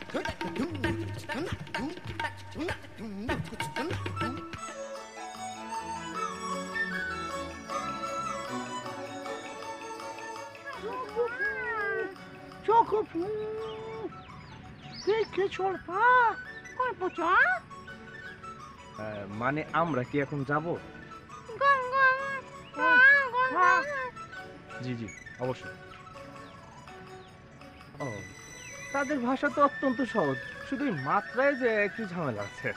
মানে আমরা কি এখন যাব? জি জি অবশ্যই। ও, তাদের ভাষা তো অত্যন্ত সহজ, শুধু মাত্রায় যে একটু ঝামেলা আছে।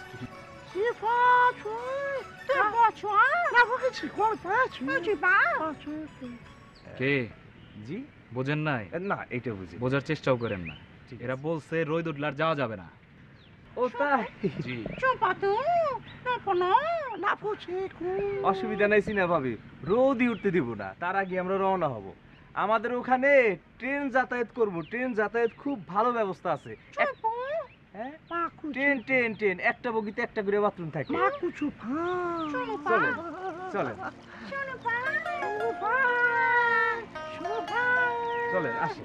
কে জি বোঝেন নাই? না এটা বুঝি। বোঝার চেষ্টাও করেন না। এরা বলছে রোদ উঠলে আর যাওয়া যাবে না। ও তাই? জি অসুবিধা নাই সিনা ভাবি, রোদই উঠতে দিব না, তার আগে আমরা রওনা হব। আমাদের ওখানে ট্রেন যাতায়াত করব, ট্রেন যাতায়াত খুব ভালো ব্যবস্থা আছে। হ্যাঁ ট্রেন ট্রেন ট্রেন একটা বগিতে একটা করে বাথরুম থাকে। চলেন চলেন চলেন আসি।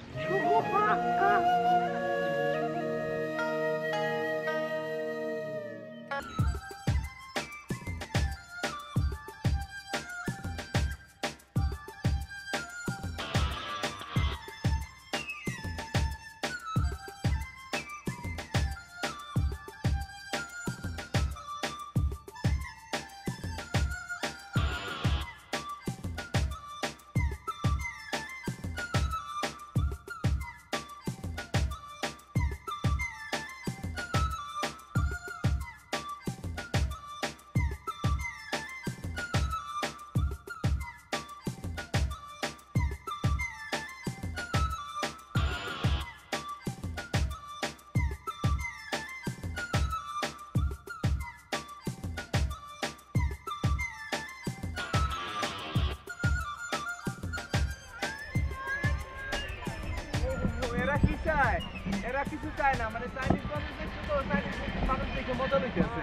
এরা কি চায়? এরা কিছু চায় না, মানে চাইনিজ মানুষ দেখছে তো, চাইনিজ মানুষ দেখে মজা লইতেছে।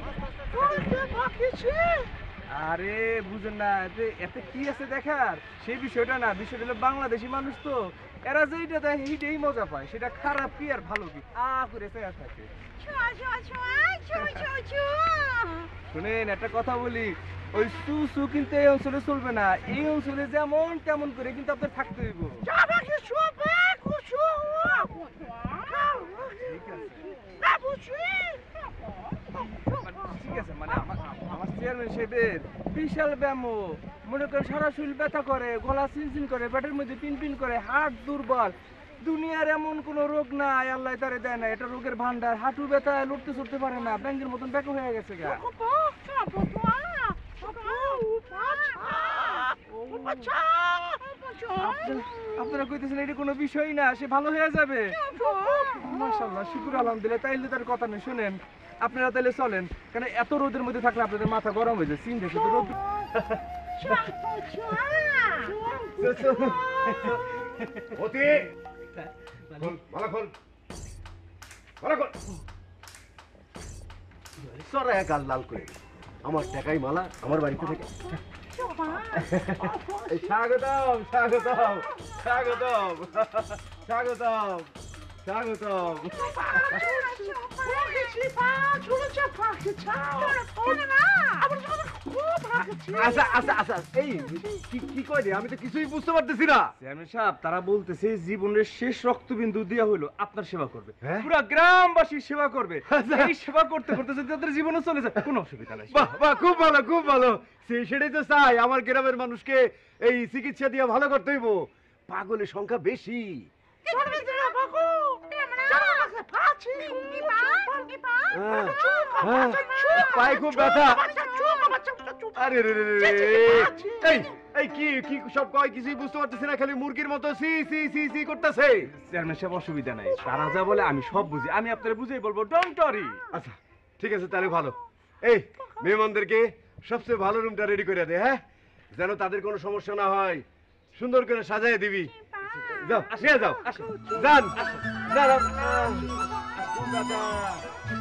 আরে বুঝেন না, এতে কি আছে দেখার, সেই বিষয়টা না, বিষয়টা হলো বাংলাদেশি মানুষ তো, এরা যেইটা দেখে সেইটাই মজা পায়, সেটা খারাপ কি আর ভালো কি করে চেয়ে থাকে। শুনেন একটা কথা বলি, ওই সু সু কিন্তু এই অঞ্চলে চলবে না, এই অঞ্চলে যেমন তেমন করে কিন্তু আপনার থাকতে হইব। ঠিক আছে, মানে আমার চেয়ারম্যান সাহেবের বিশাল ব্যায়াম, মনে করেন সারা শরীর ব্যথা করে, গলা চিনচিন করে, পেটের মধ্যে পিন পিন করে, হার্ট দুর্বল, দুনিয়ার এমন কোন রোগ নাই আল্লাহ তারে দেয় না, এটা রোগের ভান্ডার, হাঁটু ব্যথা, লড়তে চড়তে পারে না, ব্যাংকের মতন ব্যাকো হয়ে গেছে গা। আপনারা কইতেছেন এটা কোনো বিষয় না, সে ভালো হয়ে যাবে। মাশাআল্লাহ, শুকর আলহামদুলিল্লাহ, তাইলে তার কথা নেই। শুনেন আপনারা তাইলে চলেন, কারণ এত রোদের মধ্যে থাকলে আপনাদের মাথা গরম হয়ে যায়, চিন্তা শুধু রোদ। গাল লাল করে আমার টাকাই মালা আমার বাড়িতে থেকে। স্বাগতম স্বাগতম স্বাগতম স্বাগতম স্বাগতম। আচ্ছা আচ্ছা আচ্ছা, এই কি কয় রে, আমি তো কিছুই বুঝতে পারতেছি না। চেয়ারম্যান সাহেব তারা বলতেছে জীবনের শেষ রক্তবিন্দু দেয়া হইলো আপনার সেবা করবে, পুরা গ্রামবাসীর সেবা করবে। এই সেবা করতে করতে যদি তাদের জীবনও চলে যায় কোনো অসুবিধা নাই। বাহ বাহ, খুব ভালো খুব ভালো। সেটাই তো চাই, আমার গ্রামের মানুষকে এই চিকিৎসা দিয়ে ভালো করতে হইব। পাগলের সংখ্যা বেশি। পায়ে খুব ব্যথা। আরে এই কি কি সব কয় কিছুই বুঝতে পারতেছি না, খালি মুরগির মতো সি সি সি সি করতেছে। চেয়ারম্যান সাহেব অসুবিধা নাই, তারা যা বলে আমি সব বুঝি, আমি আপনাদের বুঝেই বলবো, ডোন্ট ওয়ারি। আচ্ছা ঠিক আছে, তাহলে ভালো। এই মেহমানদেরকে সবচেয়ে ভালো রুমটা রেডি করে দে, হ্যাঁ, যেন তাদের কোনো সমস্যা না হয়। সুন্দর করে সাজায় দিবি। যাও নিয়ে যাও, যান যান।